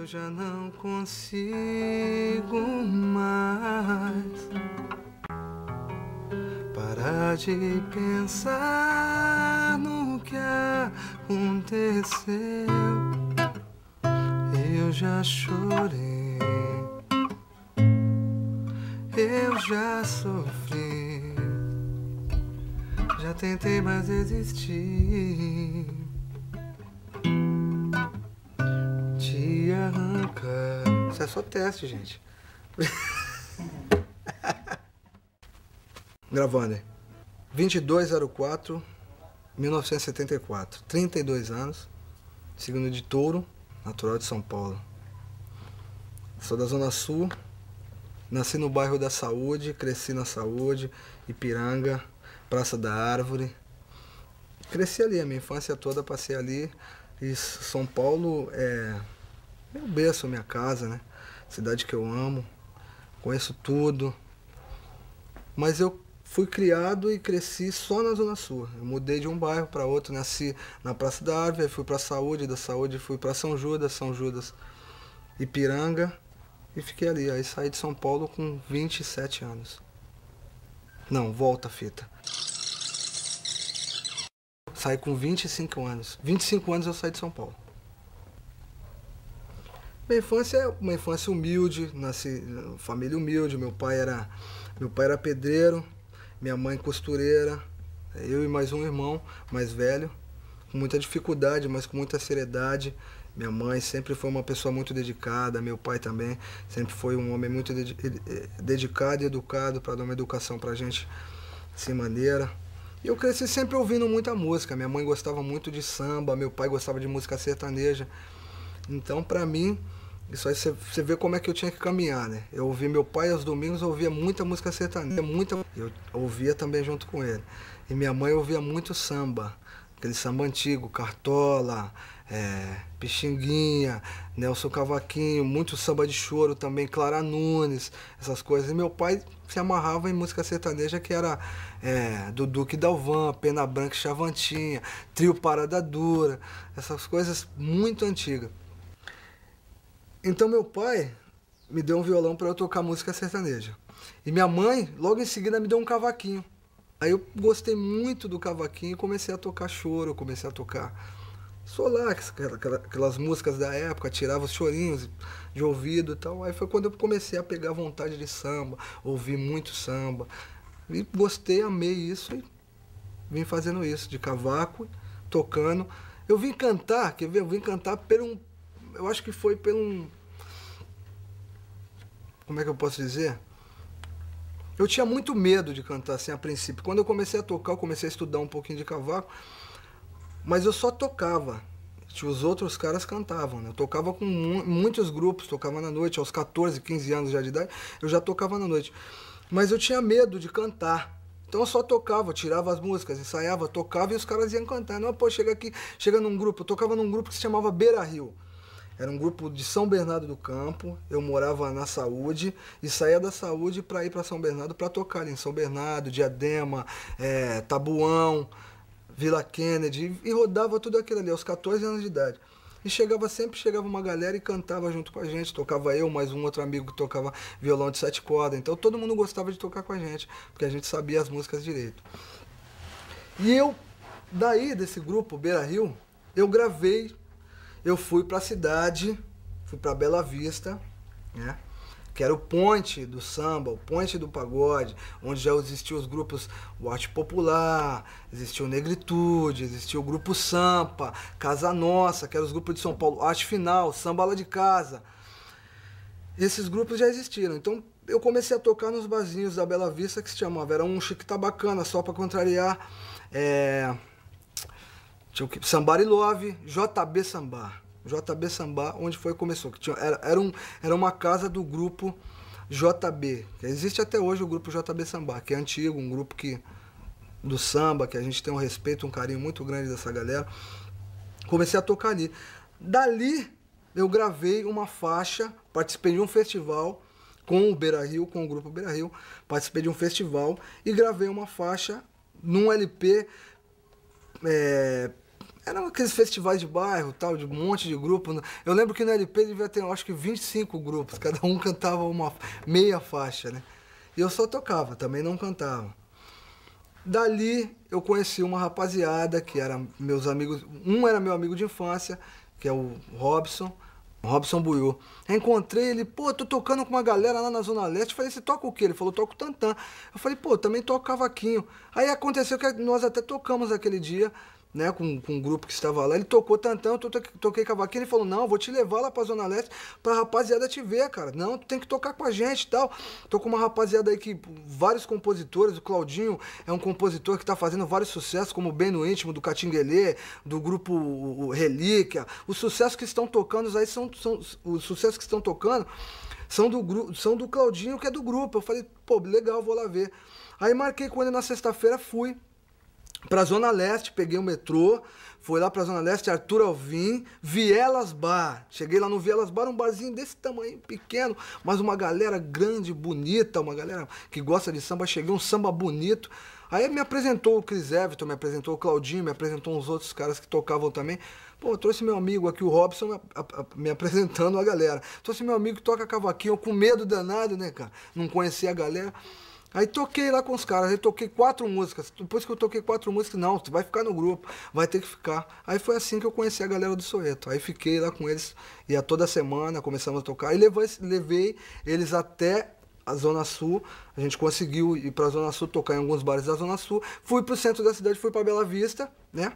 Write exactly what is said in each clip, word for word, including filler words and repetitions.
Eu já não consigo mais parar de pensar no que aconteceu. Eu já chorei, eu já sofri, já tentei, mas desisti de arrancar. Isso é só teste, gente. Gravando, vinte e dois de quatro de mil novecentos e setenta e quatro, trinta e dois anos, signo de Touro, natural de São Paulo. Sou da Zona Sul, nasci no bairro da Saúde, cresci na Saúde, Ipiranga, Praça da Árvore. Cresci ali, a minha infância toda passei ali. E São Paulo é meu berço, minha casa, né? Cidade que eu amo, conheço tudo. Mas eu fui criado e cresci só na Zona Sul. Eu mudei de um bairro para outro, nasci na Praça da Árvore, fui para a Saúde, da Saúde fui para São Judas, São Judas, Ipiranga, e fiquei ali. Aí saí de São Paulo com vinte e sete anos. Não, volta a fita. Saí com vinte e cinco anos. vinte e cinco anos eu saí de São Paulo. Minha infância é uma infância humilde, nasci em família humilde. Meu pai era, meu pai era pedreiro, minha mãe costureira, eu e mais um irmão mais velho, com muita dificuldade, mas com muita seriedade. Minha mãe sempre foi uma pessoa muito dedicada, meu pai também sempre foi um homem muito dedicado e educado para dar uma educação pra gente sem maneira. E eu cresci sempre ouvindo muita música. Minha mãe gostava muito de samba, meu pai gostava de música sertaneja. Então, pra mim, isso aí você vê como é que eu tinha que caminhar, né? Eu ouvia meu pai aos domingos, eu ouvia muita música sertaneja, muita. Eu ouvia também junto com ele. E minha mãe ouvia muito samba, aquele samba antigo, Cartola, é, Pixinguinha, Nelson Cavaquinho, muito samba de choro também, Clara Nunes, essas coisas. E meu pai se amarrava em música sertaneja, que era é, do Duque Dalvan, Pena Branca e Chavantinha, Trio Parada Dura, essas coisas muito antigas. Então meu pai me deu um violão para eu tocar música sertaneja. E minha mãe, logo em seguida, me deu um cavaquinho. Aí eu gostei muito do cavaquinho e comecei a tocar choro, comecei a tocar Solar, aquelas músicas da época, tirava os chorinhos de ouvido e tal. Aí foi quando eu comecei a pegar vontade de samba, ouvi muito samba. E gostei, amei isso e vim fazendo isso, de cavaco, tocando. Eu vim cantar, quer ver? Eu vim cantar pelo um... Eu acho que foi pelo um... Como é que eu posso dizer? Eu tinha muito medo de cantar assim a princípio. Quando eu comecei a tocar, eu comecei a estudar um pouquinho de cavaco, mas eu só tocava. Os outros caras cantavam, né? Eu tocava com muitos grupos, tocava na noite, aos quatorze, quinze anos já de idade, eu já tocava na noite. Mas eu tinha medo de cantar. Então eu só tocava, eu tirava as músicas, ensaiava, tocava e os caras iam cantar. Não, pô, chega aqui, chega num grupo, eu tocava num grupo que se chamava Beira Rio. Era um grupo de São Bernardo do Campo, eu morava na Saúde e saía da Saúde para ir para São Bernardo para tocar ali em São Bernardo, Diadema, é, Tabuão, Vila Kennedy, e rodava tudo aquilo ali aos quatorze anos de idade. E chegava sempre, chegava uma galera e cantava junto com a gente, tocava eu, mais um outro amigo que tocava violão de sete cordas, então todo mundo gostava de tocar com a gente, porque a gente sabia as músicas direito. E eu, daí desse grupo, Beira Rio, eu gravei. Eu fui para a cidade, fui para Bela Vista, né? Que era o ponte do samba, o ponte do pagode, onde já existiam os grupos o Arte Popular, existia o Negritude, existia o Grupo Sampa, Casa Nossa, que eram os grupos de São Paulo, Arte Final, Samba Lá de Casa. Esses grupos já existiram. Então eu comecei a tocar nos barzinhos da Bela Vista, que se chamava, era um Chique Tá Bacana, só para contrariar... É... Tinha o que? Somebody Love, J B Samba. J B Samba, onde foi que começou. Que tinha, era, era, um, era uma casa do grupo J B. Que existe até hoje o grupo J B Samba, que é antigo, um grupo que, do samba, que a gente tem um respeito, um carinho muito grande dessa galera. Comecei a tocar ali. Dali, eu gravei uma faixa, participei de um festival com o Beira Rio, com o grupo Beira Rio. Participei de um festival e gravei uma faixa num L P... É, Eram aqueles festivais de bairro, tal, de um monte de grupo. Eu lembro que no L P devia ter, acho que vinte e cinco grupos, cada um cantava uma meia faixa, né? E eu só tocava, também não cantava. Dali eu conheci uma rapaziada que era meus amigos, um era meu amigo de infância, que é o Robson, Robson Buiú. Encontrei ele, pô, tô tocando com uma galera lá na Zona Leste. Falei, você toca o quê? Ele falou, toco tantã. Eu falei, pô, também toco cavaquinho. Aí aconteceu que nós até tocamos aquele dia, né, com, com um grupo que estava lá. Ele tocou tantã, eu to toquei cavaquinho. Ele falou, não, eu vou te levar lá pra Zona Leste pra rapaziada te ver, cara. Não, tu tem que tocar com a gente e tal. Tô com uma rapaziada aí que, vários compositores, o Claudinho é um compositor que tá fazendo vários sucessos, como Bem no Íntimo, do Catinguelê, do grupo o Relíquia. Os sucessos que estão tocando aí são, são os sucessos que estão tocando são do, grupo, são do Claudinho, que é do grupo. Eu falei, pô, legal, vou lá ver. Aí marquei com ele na sexta-feira, fui pra Zona Leste, peguei o metrô, fui lá pra Zona Leste, Arthur Alvim, Vielas Bar. Cheguei lá no Vielas Bar, um barzinho desse tamanho, pequeno, mas uma galera grande, bonita, uma galera que gosta de samba. Cheguei, um samba bonito. Aí me apresentou o Chris Everton, me apresentou o Claudinho, me apresentou uns outros caras que tocavam também. Pô, eu trouxe meu amigo aqui, o Robson, me, a, a, me apresentando a galera. Trouxe meu amigo que toca cavaquinho, eu com medo danado, né, cara? Não conhecia a galera. Aí toquei lá com os caras, aí toquei quatro músicas. Depois que eu toquei quatro músicas, não, tu vai ficar no grupo, vai ter que ficar. Aí foi assim que eu conheci a galera do Soweto. Aí fiquei lá com eles, ia toda semana, começamos a tocar. E levei, levei eles até a Zona Sul. A gente conseguiu ir pra Zona Sul, tocar em alguns bares da Zona Sul. Fui pro centro da cidade, fui pra Bela Vista, né?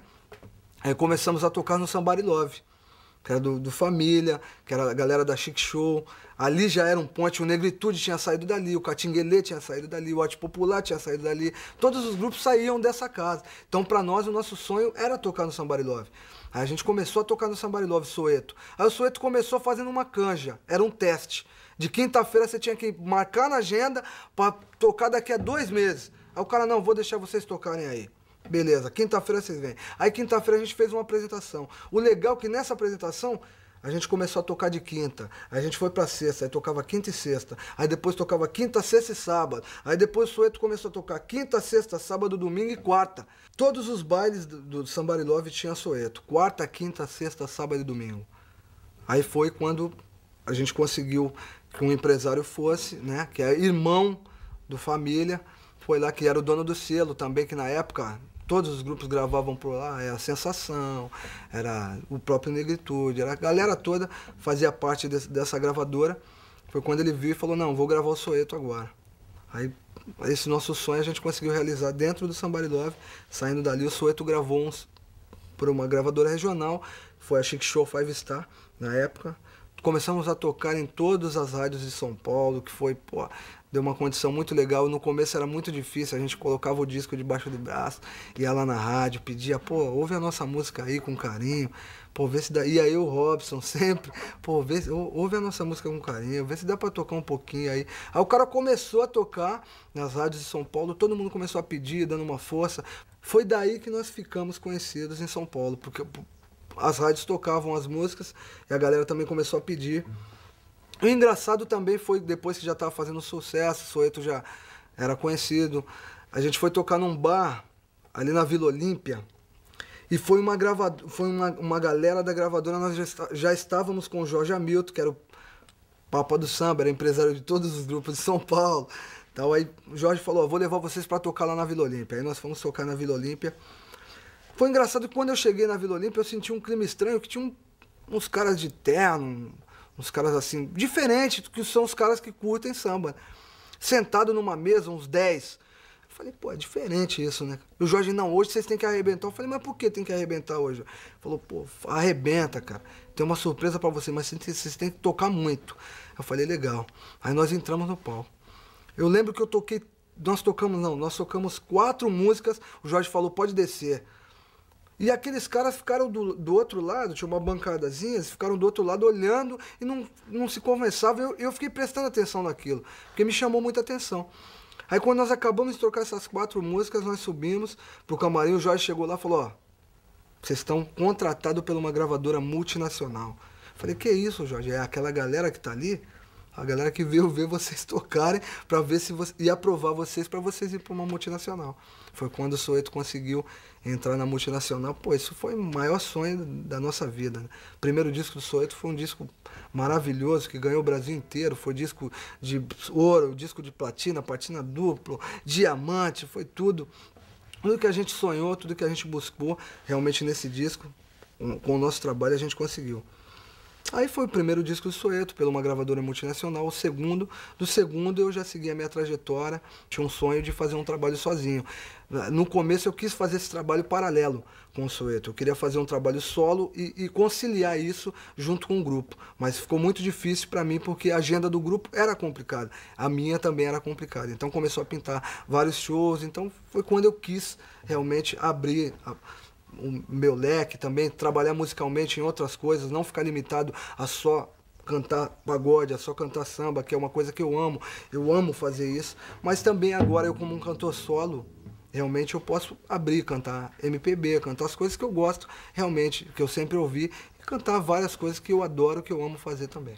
Aí começamos a tocar no Somebody Love, que era do, do Família, que era a galera da Chic Show. Ali já era um ponte, o Negritude tinha saído dali, o Catinguelê tinha saído dali, o Arte Popular tinha saído dali. Todos os grupos saíam dessa casa. Então, pra nós, o nosso sonho era tocar no Somebody Love. Aí a gente começou a tocar no Somebody Love, Soweto. Aí o Soweto começou fazendo uma canja, era um teste. De quinta-feira você tinha que marcar na agenda pra tocar daqui a dois meses. Aí o cara, não, vou deixar vocês tocarem aí. Beleza, quinta-feira vocês vêm. Aí quinta-feira a gente fez uma apresentação. O legal é que nessa apresentação a gente começou a tocar de quinta. Aí a gente foi pra sexta, aí tocava quinta e sexta. Aí depois tocava quinta, sexta e sábado. Aí depois o Soweto começou a tocar quinta, sexta, sábado, domingo e quarta. Todos os bailes do, do Somebody Love tinha Soweto. Quarta, quinta, sexta, sábado e domingo. Aí foi quando a gente conseguiu que um empresário fosse, né, que é irmão do Família. Foi lá que era o dono do selo também, que na época todos os grupos gravavam por lá, era a Sensação, era o próprio Negritude, era a galera toda fazia parte desse, dessa gravadora. Foi quando ele viu e falou, não, vou gravar o Soweto agora. Aí esse nosso sonho a gente conseguiu realizar dentro do Somebody Love. Saindo dali, o Soweto gravou uns por uma gravadora regional, foi a Chic Show Five Star na época. Começamos a tocar em todas as rádios de São Paulo, que foi, pô, deu uma condição muito legal. No começo era muito difícil, a gente colocava o disco debaixo do braço, ia lá na rádio, pedia, pô, ouve a nossa música aí com carinho, pô, vê se dá. E aí o Robson sempre, pô, vê se, ouve a nossa música com carinho, vê se dá pra tocar um pouquinho aí. Aí o cara começou a tocar nas rádios de São Paulo, todo mundo começou a pedir, dando uma força. Foi daí que nós ficamos conhecidos em São Paulo, porque as rádios tocavam as músicas e a galera também começou a pedir. O engraçado também foi depois que já estava fazendo sucesso, o Soweto já era conhecido. A gente foi tocar num bar ali na Vila Olímpia e foi uma gravadora, foi uma, uma galera da gravadora. Nós já, já estávamos com o Jorge Hamilton, que era o Papa do Samba, era empresário de todos os grupos de São Paulo. Então aí o Jorge falou, vou levar vocês para tocar lá na Vila Olímpia. Aí nós fomos tocar na Vila Olímpia. Foi engraçado que quando eu cheguei na Vila Olímpia eu senti um clima estranho, que tinha um, uns caras de terno, uns caras assim, diferentes, que são os caras que curtem samba. Sentado numa mesa, uns dez. Eu falei, pô, é diferente isso, né? E o Jorge, não, hoje vocês têm que arrebentar. Eu falei, mas por que tem que arrebentar hoje? Ele falou, pô, arrebenta, cara. Tem uma surpresa pra você, mas vocês têm que tocar muito. Eu falei, legal. Aí nós entramos no palco. Eu lembro que eu toquei, nós tocamos, não, nós tocamos quatro músicas. O Jorge falou, pode descer. E aqueles caras ficaram do, do outro lado, tinha uma bancadazinha, eles ficaram do outro lado olhando e não, não se conversavam. Eu, eu fiquei prestando atenção naquilo, porque me chamou muita atenção. Aí quando nós acabamos de tocar essas quatro músicas, nós subimos pro camarim, o Jorge chegou lá e falou, ó, vocês estão contratados por uma gravadora multinacional. Eu falei, que isso, Jorge? É aquela galera que tá ali? A galera que veio ver vocês tocarem para ver se você, e aprovar vocês para vocês ir para uma multinacional. Foi quando o Soweto conseguiu entrar na multinacional. Pô, isso foi o maior sonho da nossa vida, né? O primeiro disco do Soweto foi um disco maravilhoso, que ganhou o Brasil inteiro. Foi disco de ouro, disco de platina, platina duplo, diamante, foi tudo. Tudo que a gente sonhou, tudo que a gente buscou, realmente nesse disco, com o nosso trabalho, a gente conseguiu. Aí foi o primeiro disco do Soweto, pela uma gravadora multinacional. O segundo, do segundo eu já segui a minha trajetória, tinha um sonho de fazer um trabalho sozinho. No começo eu quis fazer esse trabalho paralelo com o Soweto. Eu queria fazer um trabalho solo e, e conciliar isso junto com o grupo. Mas ficou muito difícil para mim porque a agenda do grupo era complicada. A minha também era complicada. Então começou a pintar vários shows. Então foi quando eu quis realmente abrir a, o meu leque também, trabalhar musicalmente em outras coisas, não ficar limitado a só cantar pagode, a só cantar samba, que é uma coisa que eu amo, eu amo fazer isso, mas também agora eu como um cantor solo, realmente eu posso abrir, cantar M P B, cantar as coisas que eu gosto realmente, que eu sempre ouvi, e cantar várias coisas que eu adoro, que eu amo fazer também.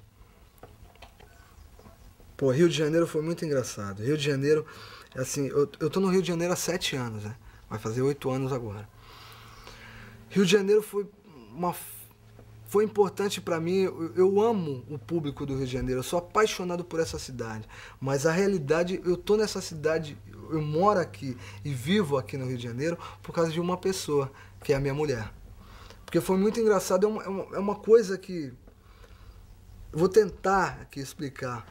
Pô, Rio de Janeiro foi muito engraçado. Rio de Janeiro, assim, eu, eu tô no Rio de Janeiro há sete anos, né? Vai fazer oito anos agora. Rio de Janeiro foi uma foi importante para mim. Eu, eu amo o público do Rio de Janeiro, eu sou apaixonado por essa cidade, mas a realidade, eu tô nessa cidade, eu moro aqui e vivo aqui no Rio de Janeiro por causa de uma pessoa, que é a minha mulher. Porque foi muito engraçado, é uma, é uma, é uma coisa que eu vou tentar aqui explicar.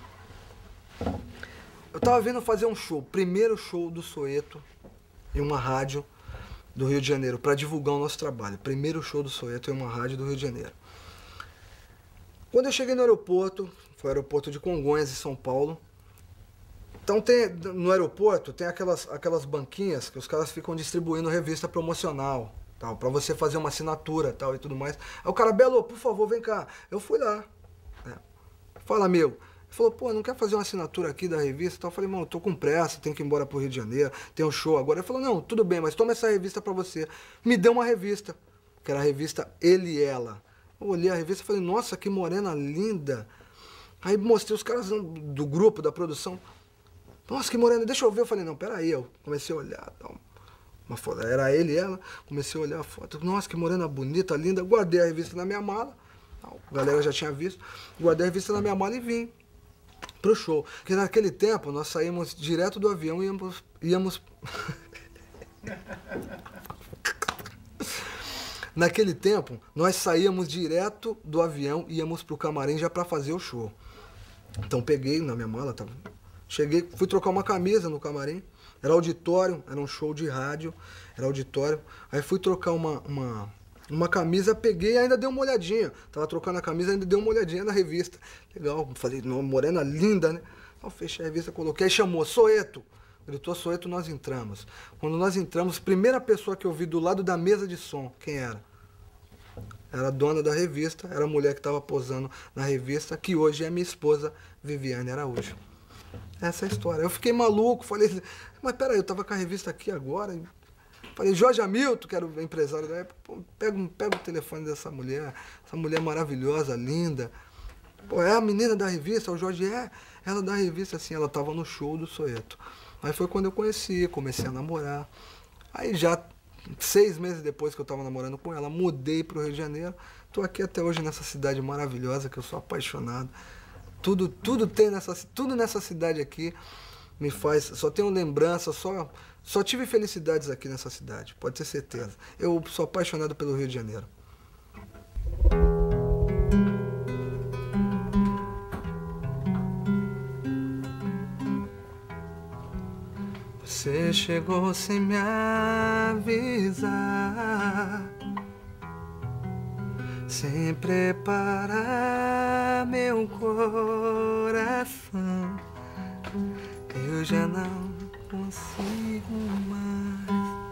Eu tava vendo fazer um show, primeiro show do Soweto em uma rádio do Rio de Janeiro, para divulgar o nosso trabalho. Primeiro show do Soweto em uma rádio do Rio de Janeiro. Quando eu cheguei no aeroporto, foi o aeroporto de Congonhas, em São Paulo. Então tem, no aeroporto tem aquelas, aquelas banquinhas que os caras ficam distribuindo revista promocional, tal, para você fazer uma assinatura tal, e tudo mais. Aí o cara, Belo, por favor, vem cá. Eu fui lá. Né? Fala, meu. Ele falou, pô, não quer fazer uma assinatura aqui da revista? Então eu falei, mano, eu tô com pressa, tenho que ir embora pro Rio de Janeiro, tem um show agora. Ele falou, não, tudo bem, mas toma essa revista pra você. Me deu uma revista, que era a revista Ele e Ela. Eu olhei a revista e falei, nossa, que morena linda. Aí mostrei os caras do grupo, da produção. Nossa, que morena, deixa eu ver. Eu falei, não, peraí. Eu comecei a olhar, tal. Uma foto, era ele e ela. Comecei a olhar a foto. Nossa, que morena bonita, linda. Guardei a revista na minha mala. A galera já tinha visto. Guardei a revista na minha mala e vim pro show. Porque naquele tempo nós saímos direto do avião e íamos... íamos... Naquele tempo, nós saíamos direto do avião e íamos pro camarim já para fazer o show. Então peguei na minha mala, tava... cheguei, fui trocar uma camisa no camarim. Era auditório, era um show de rádio, era auditório. Aí fui trocar uma, uma, uma camisa, peguei e ainda dei uma olhadinha. Tava trocando a camisa, ainda dei uma olhadinha na revista. Legal, falei, morena linda, né? Então fechei a revista, coloquei, chamou, Soweto. Gritou Soweto, nós entramos. Quando nós entramos, primeira pessoa que eu vi do lado da mesa de som, quem era? Era a dona da revista, era a mulher que estava posando na revista, que hoje é minha esposa, Viviane Araújo. Essa é a história. Eu fiquei maluco, falei, mas peraí, eu tava com a revista aqui agora. Falei, Jorge Hamilton, que era o empresário da época, pô, pega, pega o telefone dessa mulher, essa mulher maravilhosa, linda. Pô, é a menina da revista? O Jorge é, ela da revista, assim, ela tava no show do Soweto. Aí foi quando eu conheci, comecei a namorar. Aí já, seis meses depois que eu tava namorando com ela, mudei pro Rio de Janeiro. Tô aqui até hoje nessa cidade maravilhosa, que eu sou apaixonado. Tudo, tudo tem nessa, tudo nessa cidade aqui me faz, só tenho lembrança, só, só tive felicidades aqui nessa cidade, pode ter certeza. Eu sou apaixonado pelo Rio de Janeiro. Você chegou sem me avisar, sem preparar meu coração. Eu já não consigo mais.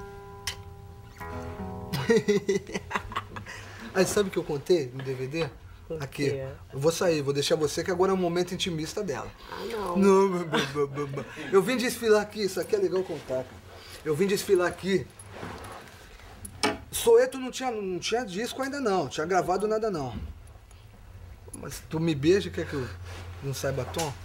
Aí sabe o que eu contei no D V D? Aqui. Eu vou sair, vou deixar você que agora é o momento intimista dela. Ah, não. Não. Eu vim desfilar aqui, isso aqui é legal contar. Eu vim desfilar aqui. Soweto não tinha, não tinha disco ainda não, tinha gravado nada não. Mas tu me beija, quer que eu... não sai batom.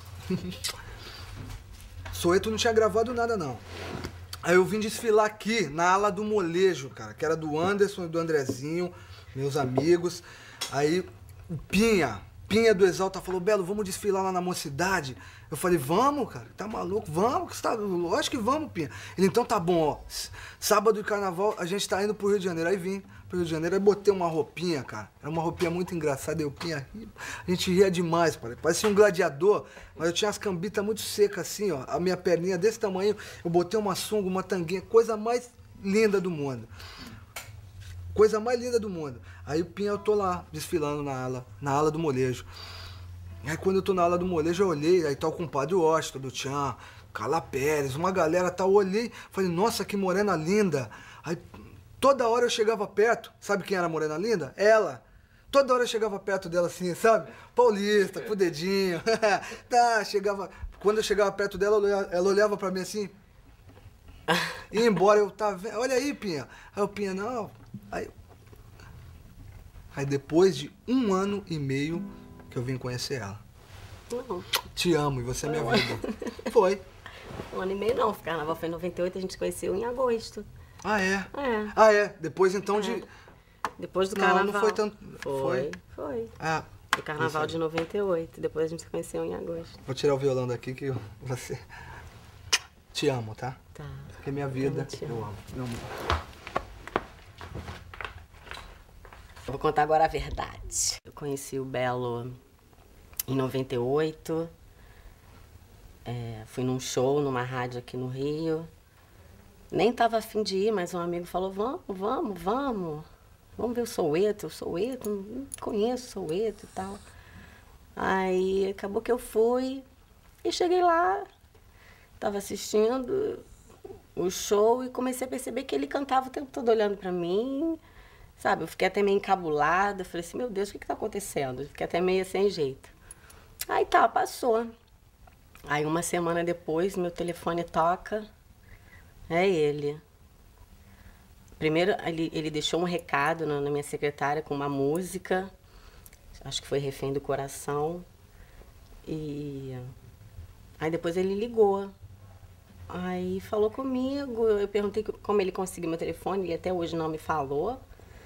Soweto não tinha gravado nada, não. Aí eu vim desfilar aqui, na ala do molejo, cara, que era do Anderson e do Andrezinho, meus amigos. Aí o Pinha, Pinha do Exalta falou, Belo, vamos desfilar lá na Mocidade? Eu falei, vamos, cara, tá maluco? Vamos, que você tá... lógico que vamos, Pinha. Ele, então tá bom, ó, sábado de carnaval a gente tá indo pro Rio de Janeiro. Aí vim pro Rio de Janeiro, aí botei uma roupinha, cara, era uma roupinha muito engraçada, eu Pinha ria, a gente ria demais, cara. Parecia um gladiador, mas eu tinha as cambitas muito secas assim, ó, a minha perninha desse tamanho, eu botei uma sunga, uma tanguinha, coisa mais linda do mundo. Coisa mais linda do mundo. Aí o Pinha, eu tô lá, desfilando na ala, na ala do molejo. Aí quando eu tô na ala do molejo, eu olhei, aí tá o compadre Washington, do Tchan, Carla Pérez, uma galera tal, eu olhei, falei, nossa, que morena linda. Aí toda hora eu chegava perto, sabe quem era a morena linda? Ela. Toda hora eu chegava perto dela assim, sabe? Paulista, com o dedinho. Tá, chegava... Quando eu chegava perto dela, ela olhava pra mim assim, ia embora, eu, tá vendo? Olha aí, Pinha. Aí o Pinha, não... Aí, aí depois de um ano e meio que eu vim conhecer ela. Uhum. Te amo e você é minha vida. Foi. Um ano e meio não, o carnaval foi em noventa e oito, a gente se conheceu em agosto. Ah, é? É. Ah, é. Depois então É. de... Depois do Não, carnaval. não foi tanto... Foi, Foi? foi. Ah, Do carnaval isso de noventa e oito, depois a gente se conheceu em agosto. vou tirar o violão daqui que você... Te amo, tá? Tá. Porque é minha vida, te eu amo. amo. Eu amo. Eu vou contar agora a verdade. Eu conheci o Belo em noventa e oito. É, fui num show, numa rádio aqui no Rio. Nem tava afim de ir, mas um amigo falou, vamos, vamos, vamos. Vamos ver o Soweto. O Soweto, não conheço o Soweto e tal. Aí acabou que eu fui e cheguei lá, tava assistindo o show e comecei a perceber que ele cantava o tempo todo olhando pra mim. Sabe, eu fiquei até meio encabulada, falei assim, meu Deus, o que que tá acontecendo? Eu fiquei até meio sem jeito. Aí tá, passou. Aí uma semana depois, meu telefone toca, é ele. Primeiro, ele, ele deixou um recado na, na minha secretária com uma música, acho que foi Refém do Coração, e aí depois ele ligou. Aí falou comigo, eu perguntei como ele conseguiu meu telefone, ele até hoje não me falou.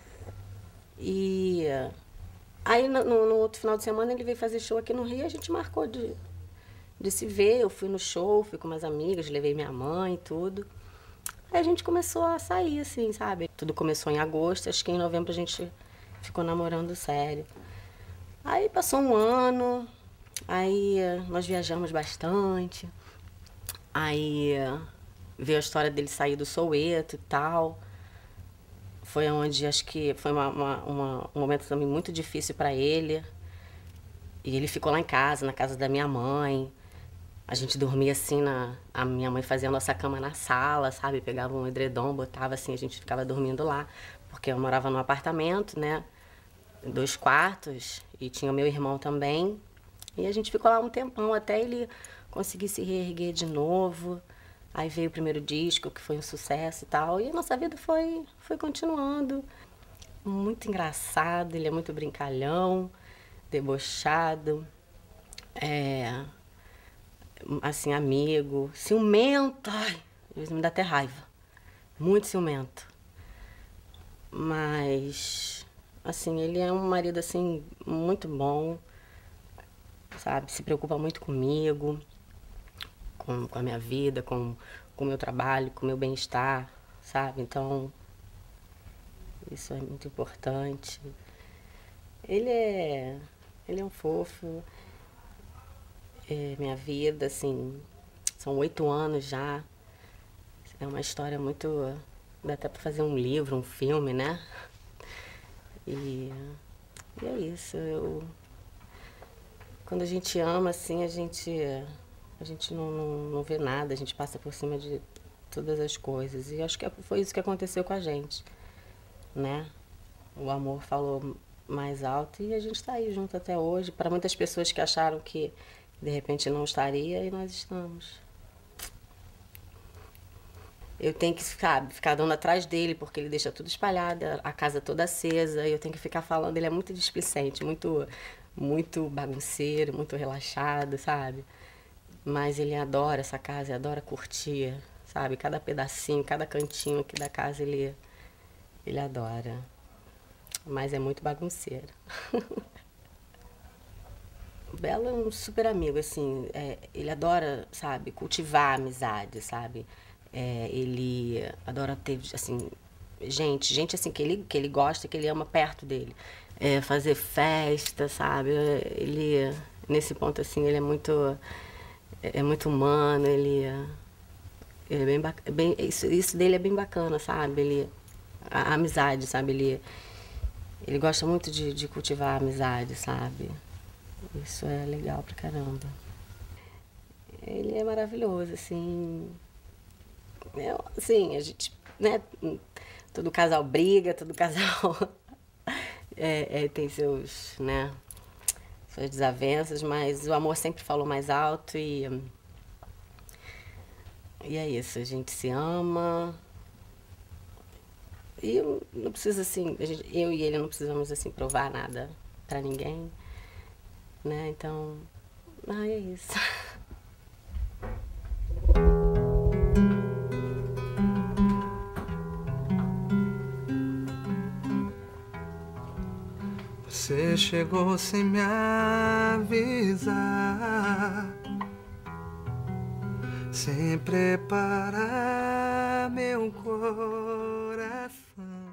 E aí no, no outro final de semana ele veio fazer show aqui no Rio e a gente marcou de, de se ver. Eu fui no show, fui com umas amigas, levei minha mãe e tudo. Aí a gente começou a sair, assim, sabe? Tudo começou em agosto, acho que em novembro a gente ficou namorando sério. Aí passou um ano, aí nós viajamos bastante. Aí veio a história dele sair do Soweto e tal. Foi onde, acho que foi uma, uma, uma, um momento também muito difícil para ele. E ele ficou lá em casa, na casa da minha mãe. A gente dormia assim, na, a minha mãe fazia a nossa cama na sala, sabe? Pegava um edredom, botava assim, a gente ficava dormindo lá. Porque eu morava num apartamento, né? Dois quartos, e tinha o meu irmão também. E a gente ficou lá um tempão, até ele conseguir se reerguer de novo. Aí veio o primeiro disco, que foi um sucesso e tal. E a nossa vida foi, foi continuando. Muito engraçado, ele é muito brincalhão, debochado, é, assim, amigo, ciumento. Ai, às vezes me dá até raiva. Muito ciumento. Mas, assim, ele é um marido, assim, muito bom, sabe? Se preocupa muito comigo. Com, com a minha vida, com, com o meu trabalho, com o meu bem-estar, sabe? Então, isso é muito importante. Ele é, ele é um fofo. É minha vida, assim, são oito anos já. É uma história muito... Dá até para fazer um livro, um filme, né? E, e é isso. Eu, quando a gente ama, assim, a gente... A gente não, não, não vê nada, a gente passa por cima de todas as coisas. E acho que foi isso que aconteceu com a gente, né? O amor falou mais alto e a gente está aí junto até hoje. Para muitas pessoas que acharam que de repente não estaria, e nós estamos. Eu tenho que ficar, ficar dando atrás dele, porque ele deixa tudo espalhado, a casa toda acesa, e eu tenho que ficar falando. Ele é muito displicente, muito, muito bagunceiro, muito relaxado, sabe? Mas ele adora essa casa, ele adora curtir, sabe? Cada pedacinho, cada cantinho aqui da casa ele, ele adora. Mas é muito bagunceiro. O Belo é um super amigo, assim, é, ele adora, sabe, cultivar a amizade, sabe? É, ele adora ter, assim, gente, gente assim, que ele, que ele gosta, que ele ama perto dele. É, fazer festa, sabe? Ele, nesse ponto, assim, ele é muito, é muito humano, ele, ele é bem, bac- bem isso, isso dele é bem bacana, sabe? Ele, a, a amizade, sabe? Ele, ele gosta muito de, de cultivar a amizade, sabe? Isso é legal pra caramba. Ele é maravilhoso, assim. É, assim, a gente, né? Todo casal briga, todo casal é, é, tem seus, né? Suas desavenças, mas o amor sempre falou mais alto e e é isso. A gente se ama e não precisa assim, a gente, eu e ele não precisamos assim provar nada pra ninguém, né? Então, ah, é isso. Você chegou sem me avisar, sem preparar meu coração.